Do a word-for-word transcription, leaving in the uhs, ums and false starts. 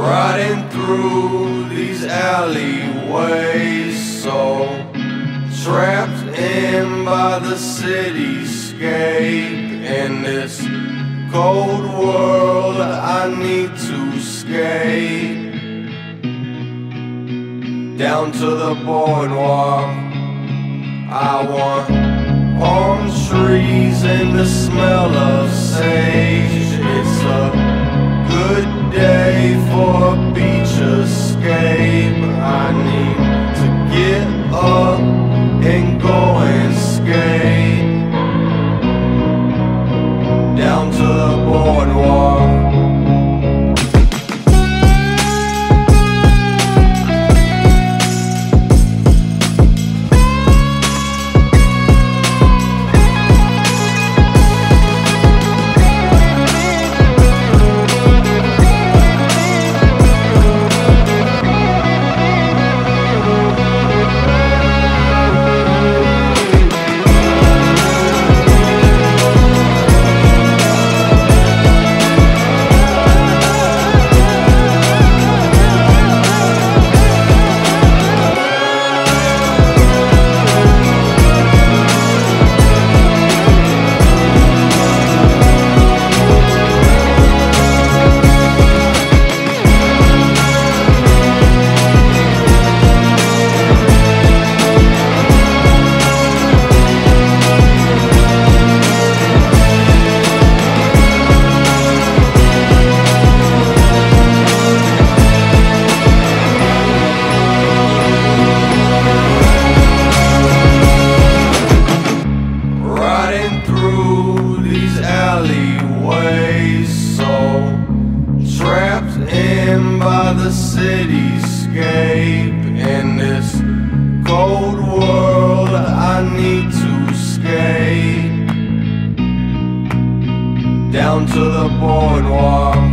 riding through these alleyways, so trapped in by the cityscape. In this cold world I need to skate down to the boardwalk. I want palm trees and the smell of sage. It's a good day for a beach escape. I need to get up and go and skate down to the boardwalk. Through these alleyways, so trapped in by the cityscape. In this cold world I need to skate down to the boardwalk.